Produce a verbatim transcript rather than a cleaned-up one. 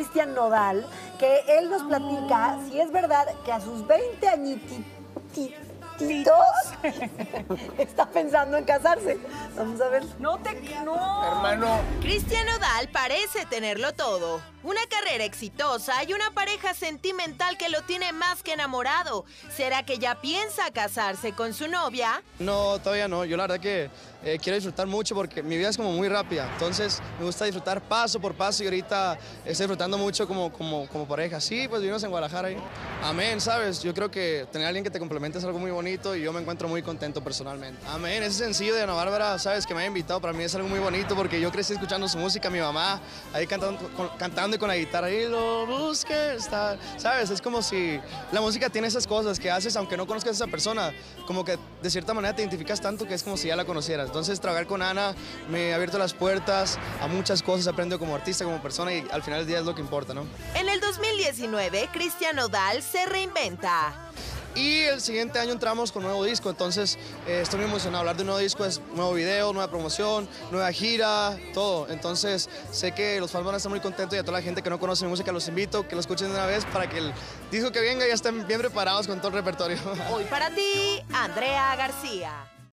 Cristian Nodal, que él nos platica si es verdad que a sus veinte añititos está pensando en casarse. Vamos a ver. No te... no. Hermano. Cristian Nodal parece tenerlo todo. Una carrera exitosa y una pareja sentimental que lo tiene más que enamorado. ¿Será que ya piensa casarse con su novia? No, todavía no. Yo la verdad que eh, quiero disfrutar mucho porque mi vida es como muy rápida. Entonces me gusta disfrutar paso por paso y ahorita estoy disfrutando mucho como, como, como pareja. Sí, pues vivimos en Guadalajara ahí. Amén, ¿sabes? Yo creo que tener a alguien que te complemente es algo muy bonito y yo me encuentro muy contento personalmente. Amén. Ese sencillo de Ana Bárbara, ¿sabes? Que me haya invitado, para mí es algo muy bonito porque yo crecí escuchando su música, mi mamá ahí cantando con, cantando y con la guitarra y lo busque, está, ¿sabes? Es como si la música tiene esas cosas que haces aunque no conozcas a esa persona, como que de cierta manera te identificas tanto que es como si ya la conocieras. Entonces trabajar con Ana me ha abierto las puertas a muchas cosas, aprendo como artista, como persona y al final del día es lo que importa, ¿no? En el dos mil diecinueve, Cristian Nodal se reinventa. Y el siguiente año entramos con nuevo disco, entonces eh, estoy muy emocionado. Hablar de un nuevo disco es nuevo video, nueva promoción, nueva gira, todo. Entonces sé que los fans van a estar muy contentos y a toda la gente que no conoce mi música los invito a que lo escuchen de una vez para que el disco que venga ya estén bien preparados con todo el repertorio. Hoy para ti, Andrea García.